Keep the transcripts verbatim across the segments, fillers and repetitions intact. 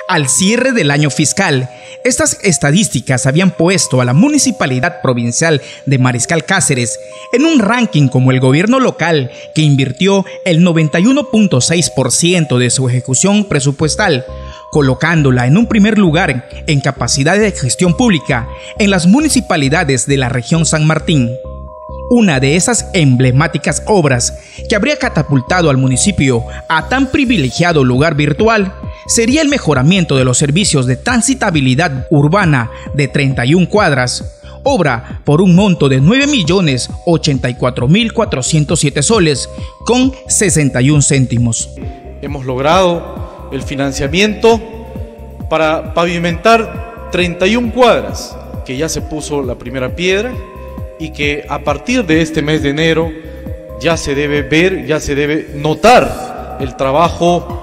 Al cierre del año fiscal, estas estadísticas habían puesto a la Municipalidad Provincial de Mariscal Cáceres en un ranking como el gobierno local que invirtió el noventa y uno punto seis por ciento de su ejecución presupuestal, colocándola en un primer lugar en capacidad de gestión pública en las municipalidades de la región San Martín. Una de esas emblemáticas obras que habría catapultado al municipio a tan privilegiado lugar virtual sería el mejoramiento de los servicios de transitabilidad urbana de treinta y una cuadras, obra por un monto de nueve millones ochenta y cuatro mil cuatrocientos siete soles con sesenta y un céntimos. Hemos logrado el financiamiento para pavimentar treinta y una cuadras, que ya se puso la primera piedra y que a partir de este mes de enero ya se debe ver, ya se debe notar el trabajo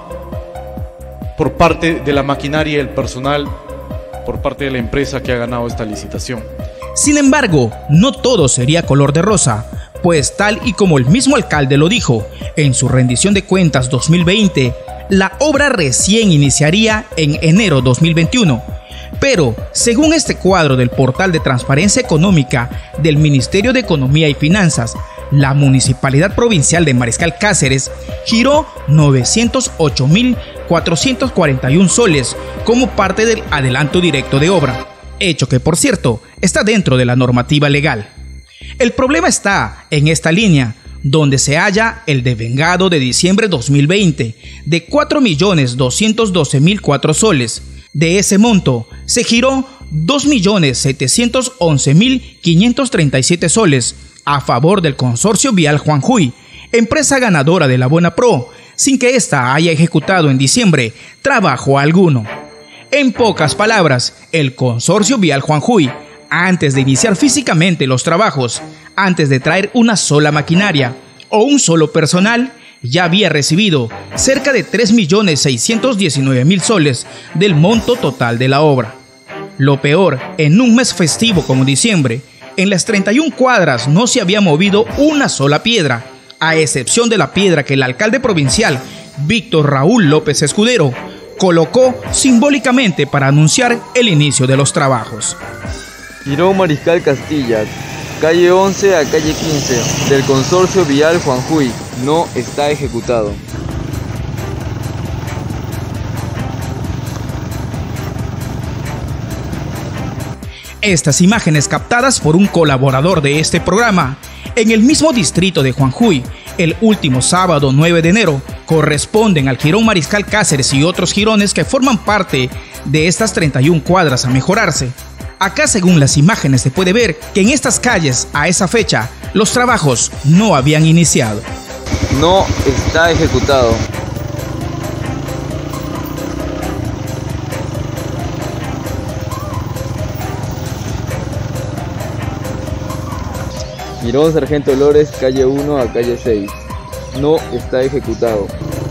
por parte de la maquinaria y el personal, por parte de la empresa que ha ganado esta licitación. Sin embargo, no todo sería color de rosa, pues tal y como el mismo alcalde lo dijo en su rendición de cuentas dos mil veinte, la obra recién iniciaría en enero dos mil veintiuno. Pero, según este cuadro del portal de transparencia económica del Ministerio de Economía y Finanzas, la Municipalidad Provincial de Mariscal Cáceres giró novecientos ocho mil cuatrocientos cuarenta y un soles como parte del adelanto directo de obra, hecho que, por cierto, está dentro de la normativa legal. El problema está en esta línea, donde se halla el devengado de diciembre dos mil veinte de cuatro millones doscientos doce mil cuatro soles. De ese monto, se giró dos millones setecientos once mil quinientos treinta y siete soles a favor del Consorcio Vial Juanjuy, empresa ganadora de la Buena Pro, sin que ésta haya ejecutado en diciembre trabajo alguno. En pocas palabras, el Consorcio Vial Juanjuy, antes de iniciar físicamente los trabajos, antes de traer una sola maquinaria o un solo personal, ya había recibido cerca de tres millones seiscientos diecinueve mil soles del monto total de la obra. Lo peor, en un mes festivo como diciembre, en las treinta y una cuadras no se había movido una sola piedra, a excepción de la piedra que el alcalde provincial, Víctor Raúl López Escudero, colocó simbólicamente para anunciar el inicio de los trabajos. Girón Mariscal Castilla, calle once a calle quince, del Consorcio Vial Juanjuy, no está ejecutado. Estas imágenes captadas por un colaborador de este programa en el mismo distrito de Juanjuy, el último sábado nueve de enero, corresponden al Girón Mariscal Cáceres y otros girones que forman parte de estas treinta y una cuadras a mejorarse. Acá, según las imágenes, se puede ver que en estas calles, a esa fecha, los trabajos no habían iniciado. No está ejecutado. Girón Sargento Lores, calle uno a calle seis. No está ejecutado.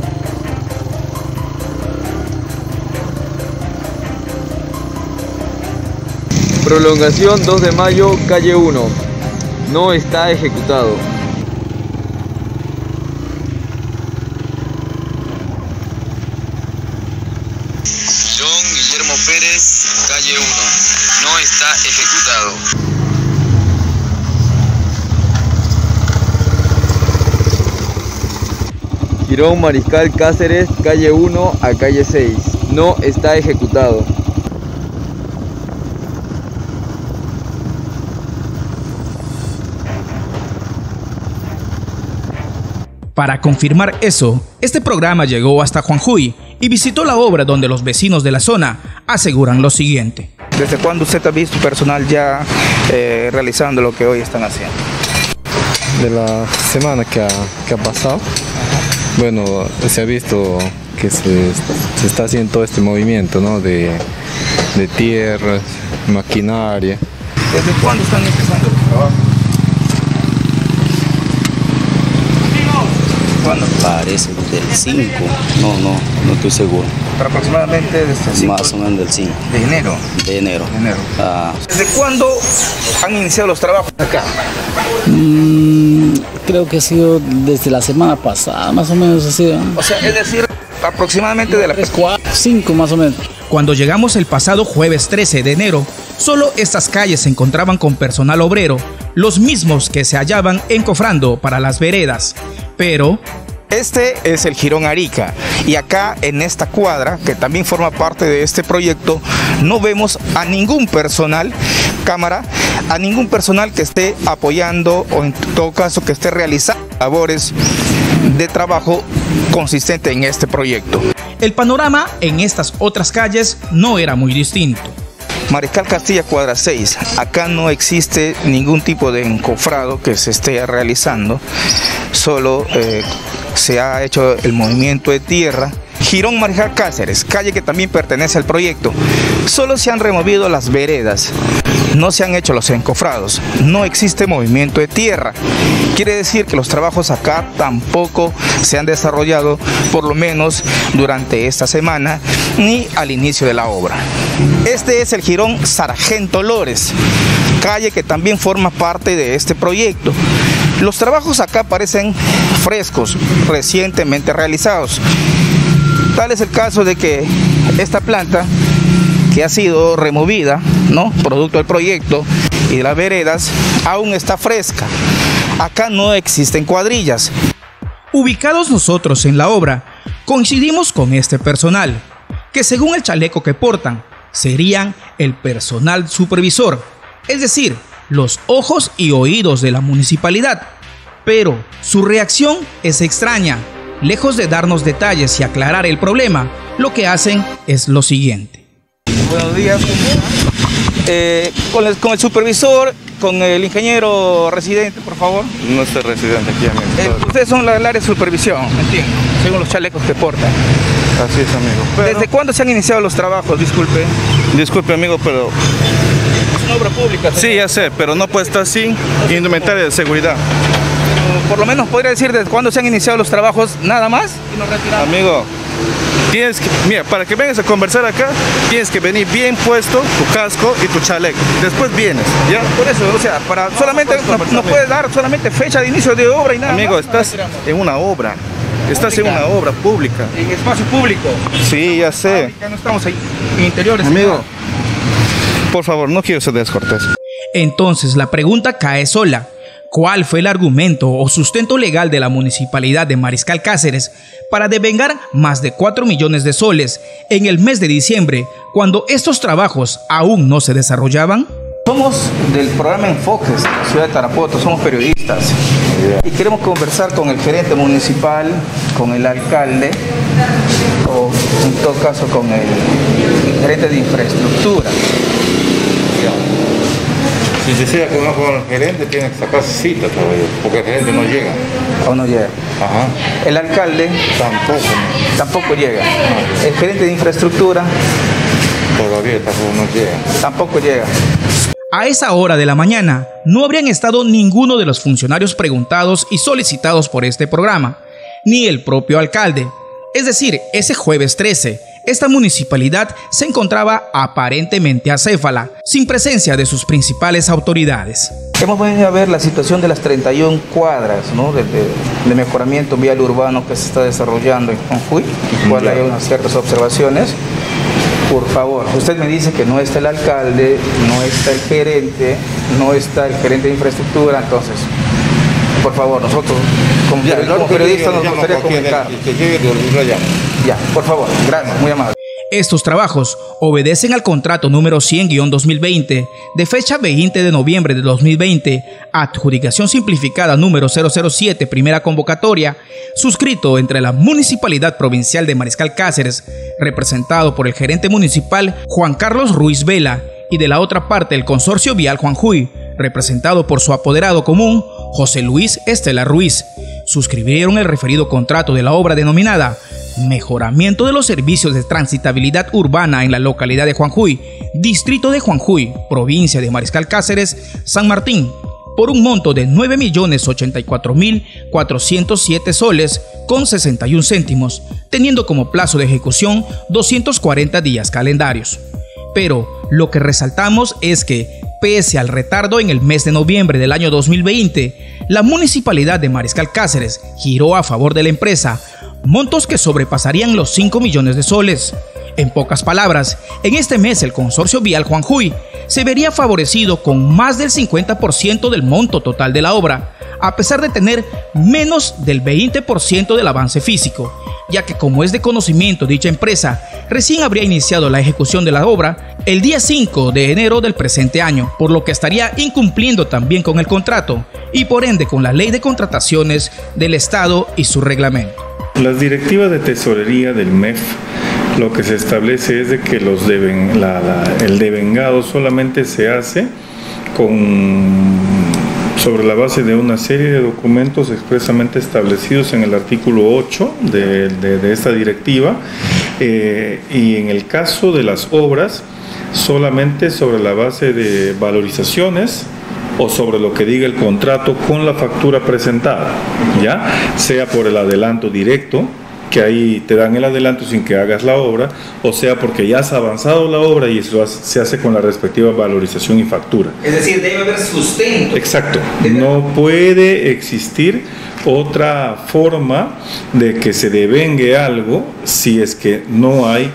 Prolongación dos de mayo, calle uno. No está ejecutado. John Guillermo Pérez, calle uno. No está ejecutado. Girón Mariscal Cáceres, calle uno a calle seis. No está ejecutado. Para confirmar eso, este programa llegó hasta Juanjuy y visitó la obra, donde los vecinos de la zona aseguran lo siguiente. ¿Desde cuándo usted ha visto personal ya eh, realizando lo que hoy están haciendo? De la semana que ha, que ha pasado. Bueno, se ha visto que se, se está haciendo todo este movimiento, ¿no? de, de tierras, maquinaria. ¿Desde cuándo están empezando el trabajo? ¿Cuándo? Parece del cinco, no, no, no estoy seguro. Pero aproximadamente desde el cinco. Más o menos del cinco. ¿De enero? De enero. De enero. Ah. ¿Desde cuándo han iniciado los trabajos acá? Mm, creo que ha sido desde la semana pasada, más o menos así. ¿eh? O sea, es decir, aproximadamente de la... Tres, cuatro, cinco más o menos. Cuando llegamos el pasado jueves trece de enero, solo estas calles se encontraban con personal obrero, los mismos que se hallaban encofrando para las veredas. Pero este es el Jirón Arica y acá en esta cuadra, que también forma parte de este proyecto, no vemos a ningún personal, cámara, a ningún personal que esté apoyando o en todo caso que esté realizando labores de trabajo consistente en este proyecto. El panorama en estas otras calles no era muy distinto. Mariscal Castilla cuadra seis, acá no existe ningún tipo de encofrado que se esté realizando, solo eh, se ha hecho el movimiento de tierra. Jirón Mariscal Cáceres, calle que también pertenece al proyecto, solo se han removido las veredas, no se han hecho los encofrados, no existe movimiento de tierra. Quiere decir que los trabajos acá tampoco se han desarrollado, por lo menos durante esta semana, ni al inicio de la obra. Este es el Jirón Sargento Lores, calle que también forma parte de este proyecto. Los trabajos acá parecen frescos, recientemente realizados. Tal es el caso de que esta planta, que ha sido removida, ¿no?, producto del proyecto y de las veredas, aún está fresca. Acá no existen cuadrillas. Ubicados nosotros en la obra, coincidimos con este personal, que según el chaleco que portan, serían el personal supervisor, es decir, los ojos y oídos de la municipalidad. Pero su reacción es extraña. Lejos de darnos detalles y aclarar el problema, lo que hacen es lo siguiente. Buenos días. Eh, con, el, con el supervisor, con el ingeniero residente, por favor. No estoy residente aquí, amigo. Eh, ustedes son la, el área de supervisión, entiendo, según los chalecos que portan. Así es, amigo. Pero... ¿Desde cuándo se han iniciado los trabajos? Disculpe. Disculpe, amigo, pero... Es una obra pública. Sí, ya sé, pero no puede estar sin indumentaria de seguridad. Por lo menos podría decir desde cuándo se han iniciado los trabajos, nada más, y nos retiramos. Amigo, tienes que, mira, para que vengas a conversar acá, tienes que venir bien puesto, tu casco y tu chaleco. Después vienes, ¿ya? Por eso, o sea, para solamente nos no puedes dar solamente fecha de inicio de obra y nada Amigo, más. estás en una obra. Estás en una obra pública. En espacio público. Sí, ya sé. Ya no estamos ahí en interiores. Amigo, por favor, no quiero ser descortés. Entonces la pregunta cae sola. ¿Cuál fue el argumento o sustento legal de la municipalidad de Mariscal Cáceres para devengar más de cuatro millones de soles en el mes de diciembre, cuando estos trabajos aún no se desarrollaban? Somos del programa Enfoques de la ciudad de Tarapoto, somos periodistas y queremos conversar con el gerente municipal, con el alcalde o en todo caso con el gerente de infraestructura. Si desea que uno con el gerente, tiene que sacarse cita todavía, porque el gerente no llega. Aún no llega. Ajá. El alcalde Tampoco. tampoco llega. El gerente de infraestructura Todavía tampoco no llega. tampoco llega. A esa hora de la mañana no habrían estado ninguno de los funcionarios preguntados y solicitados por este programa, ni el propio alcalde. Es decir, ese jueves trece, esta municipalidad se encontraba aparentemente acéfala, sin presencia de sus principales autoridades. Hemos venido a ver la situación de las treinta y una cuadras, ¿no?, de, de, de mejoramiento vial urbano que se está desarrollando en Jujuy, en cual hay unas ciertas observaciones. Por favor, usted me dice que no está el alcalde, no está el gerente, no está el gerente de infraestructura, entonces, por favor, nosotros como, Ya, como periodistas nos gustaría comunicar. Que llegue de la llama. Ya, por favor, gracias, muy amable. Estos trabajos obedecen al contrato número cien guión dos mil veinte de fecha veinte de noviembre de dos mil veinte, adjudicación simplificada número cero cero siete, primera convocatoria, suscrito entre la Municipalidad Provincial de Mariscal Cáceres, representado por el gerente municipal Juan Carlos Ruiz Vela, y de la otra parte el Consorcio Vial Juanjuy, representado por su apoderado común José Luis Estela Ruiz. Suscribieron el referido contrato de la obra denominada Mejoramiento de los servicios de transitabilidad urbana en la localidad de Juanjuy, distrito de Juanjuy, provincia de Mariscal Cáceres, San Martín, por un monto de nueve millones ochenta y cuatro mil cuatrocientos siete soles con sesenta y un céntimos, teniendo como plazo de ejecución doscientos cuarenta días calendarios. Pero lo que resaltamos es que, pese al retardo en el mes de noviembre del año dos mil veinte, la municipalidad de Mariscal Cáceres giró a favor de la empresa montos que sobrepasarían los cinco millones de soles. En pocas palabras, en este mes el consorcio vial Juanjuy se vería favorecido con más del cincuenta por ciento del monto total de la obra, a pesar de tener menos del veinte por ciento del avance físico, ya que, como es de conocimiento, dicha empresa recién habría iniciado la ejecución de la obra el día cinco de enero del presente año, por lo que estaría incumpliendo también con el contrato y por ende con la ley de contrataciones del Estado y su reglamento. Las directivas de tesorería del M E F, lo que se establece es de que los deben, la, la, el devengado solamente se hace con, sobre la base de una serie de documentos expresamente establecidos en el artículo ocho de, de, de esta directiva, eh, y en el caso de las obras solamente sobre la base de valorizaciones o sobre lo que diga el contrato con la factura presentada, ya sea por el adelanto directo, que ahí te dan el adelanto sin que hagas la obra, o sea porque ya has avanzado la obra y eso se hace con la respectiva valorización y factura. Es decir, debe haber sustento. Exacto. No puede existir otra forma de que se devengue algo si es que no hay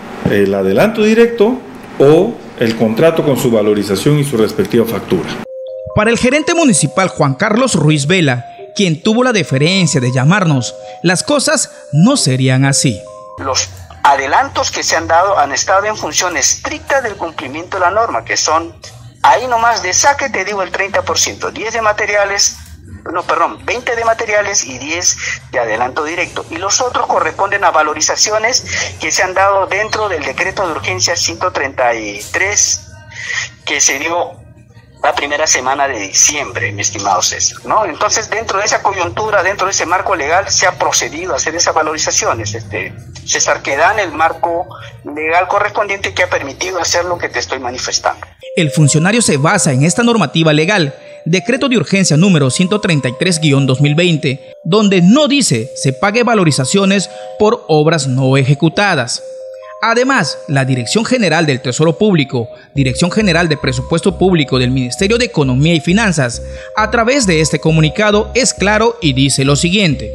el adelanto directo o el contrato con su valorización y su respectiva factura. Para el gerente municipal Juan Carlos Ruiz Vela, quien tuvo la deferencia de llamarnos, las cosas no serían así. Los adelantos que se han dado han estado en función estricta del cumplimiento de la norma, que son, ahí nomás de saque te digo el treinta por ciento, diez de materiales, no, perdón, veinte de materiales y diez de adelanto directo. Y los otros corresponden a valorizaciones que se han dado dentro del decreto de urgencia ciento treinta y tres que se dio la primera semana de diciembre, mi estimado César, ¿no? Entonces, dentro de esa coyuntura, dentro de ese marco legal, se ha procedido a hacer esas valorizaciones, este, César, que dan el marco legal correspondiente que ha permitido hacer lo que te estoy manifestando. El funcionario se basa en esta normativa legal, decreto de urgencia número ciento treinta y tres guión dos mil veinte, donde no dice se pague valorizaciones por obras no ejecutadas. Además, la Dirección General del Tesoro Público, Dirección General de Presupuesto Público del Ministerio de Economía y Finanzas, a través de este comunicado es claro y dice lo siguiente: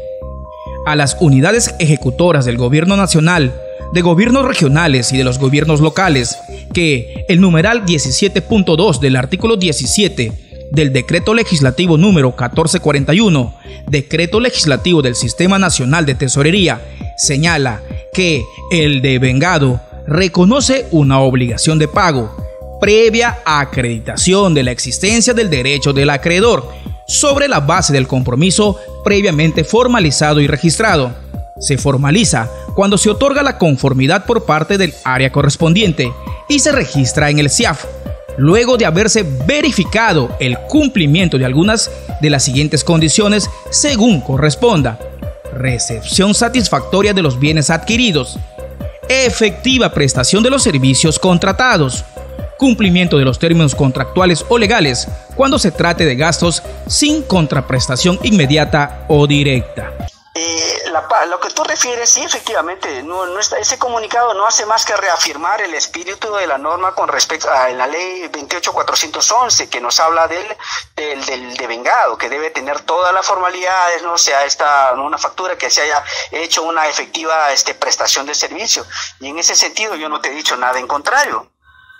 a las unidades ejecutoras del Gobierno Nacional, de gobiernos regionales y de los gobiernos locales, que el numeral diecisiete punto dos del artículo diecisiete del Decreto Legislativo número catorce cuarenta y uno, Decreto Legislativo del Sistema Nacional de Tesorería, señala que el devengado reconoce una obligación de pago previa acreditación de la existencia del derecho del acreedor sobre la base del compromiso previamente formalizado y registrado. Se formaliza cuando se otorga la conformidad por parte del área correspondiente y se registra en el C I A F, luego de haberse verificado el cumplimiento de algunas de las siguientes condiciones según corresponda: recepción satisfactoria de los bienes adquiridos, efectiva prestación de los servicios contratados, cumplimiento de los términos contractuales o legales cuando se trate de gastos sin contraprestación inmediata o directa. Eh, la, lo que tú refieres, sí, efectivamente, no, no está, ese comunicado no hace más que reafirmar el espíritu de la norma con respecto a la ley veintiocho cuatrocientos once, que nos habla del, del, del devengado, que debe tener todas las formalidades, no sea esta una factura, que se haya hecho una efectiva este, prestación de servicio. Y en ese sentido yo no te he dicho nada en contrario.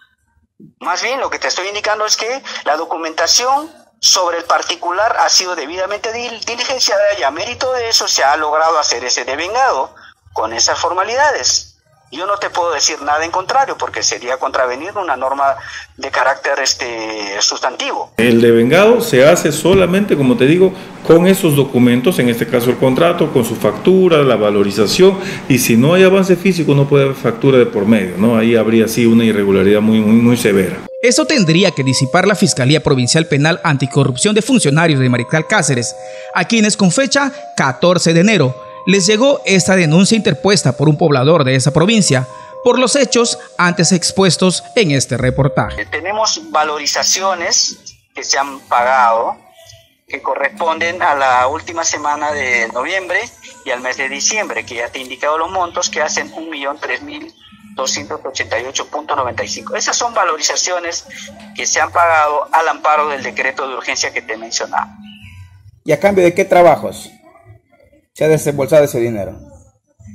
Más bien lo que te estoy indicando es que la documentación sobre el particular ha sido debidamente dil diligenciada y a mérito de eso se ha logrado hacer ese devengado con esas formalidades. Yo no te puedo decir nada en contrario porque sería contravenir una norma de carácter este, sustantivo. El devengado se hace solamente, como te digo, con esos documentos, en este caso el contrato, con su factura, la valorización, y si no hay avance físico no puede haber factura de por medio, ¿no? Ahí habría así una irregularidad muy, muy, muy severa. Eso tendría que disipar la Fiscalía Provincial Penal Anticorrupción de Funcionarios de Mariscal Cáceres, a quienes con fecha catorce de enero les llegó esta denuncia interpuesta por un poblador de esa provincia por los hechos antes expuestos en este reportaje. Tenemos valorizaciones que se han pagado que corresponden a la última semana de noviembre y al mes de diciembre, que ya te he indicado los montos, que hacen un millón tres mil doscientos ochenta y ocho punto noventa y cinco. Esas son valorizaciones que se han pagado al amparo del decreto de urgencia que te mencionaba. ¿Y a cambio de qué trabajos se ha desembolsado ese dinero?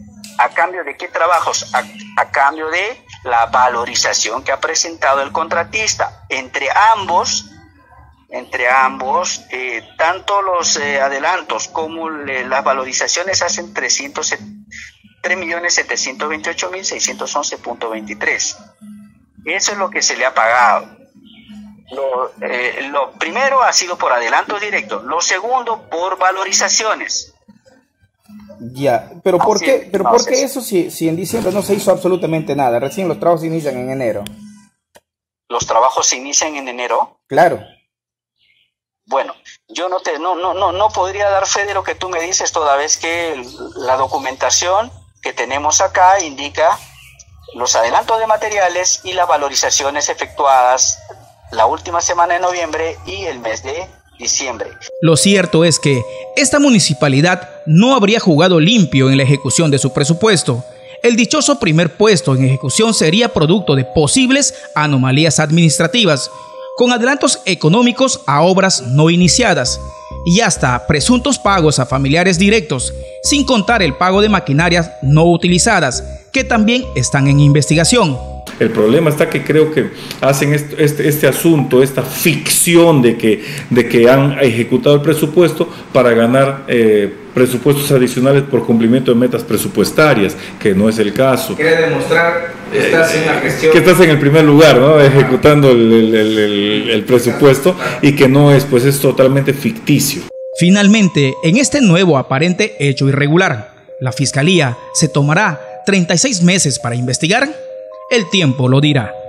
¿A cambio de qué trabajos? A, a cambio de la valorización que ha presentado el contratista. Entre ambos, entre ambos, eh, tanto los eh, adelantos como le, las valorizaciones hacen tres millones setecientos veintiocho mil seiscientos once punto veintitrés. Eso es lo que se le ha pagado. Lo, eh, lo primero ha sido por adelanto directo, lo segundo por valorizaciones. Ya, pero ¿por Así qué, es, pero no, ¿por sí, qué sí. eso si, si en diciembre no se hizo absolutamente nada? Recién los trabajos inician en enero. ¿Los trabajos se inician en enero? Claro. Bueno, yo no, te, no, no, no, no podría dar fe de lo que tú me dices, toda vez que la documentación que tenemos acá indica los adelantos de materiales y las valorizaciones efectuadas la última semana de noviembre y el mes de diciembre. Lo cierto es que esta municipalidad no habría jugado limpio en la ejecución de su presupuesto. El dichoso primer puesto en ejecución sería producto de posibles anomalías administrativas, con adelantos económicos a obras no iniciadas y hasta presuntos pagos a familiares directos, sin contar el pago de maquinarias no utilizadas, que también están en investigación. El problema está que creo que hacen este, este, este asunto, esta ficción de que, de que han ejecutado el presupuesto para ganar eh, presupuestos adicionales por cumplimiento de metas presupuestarias, que no es el caso. Quiere demostrar que estás en la gestión. Que estás en el primer lugar, ¿no? Ejecutando el, el, el, el, el presupuesto, y que no es, pues es totalmente ficticio. Finalmente, en este nuevo aparente hecho irregular, la Fiscalía se tomará treinta y seis meses para investigar. El tiempo lo dirá.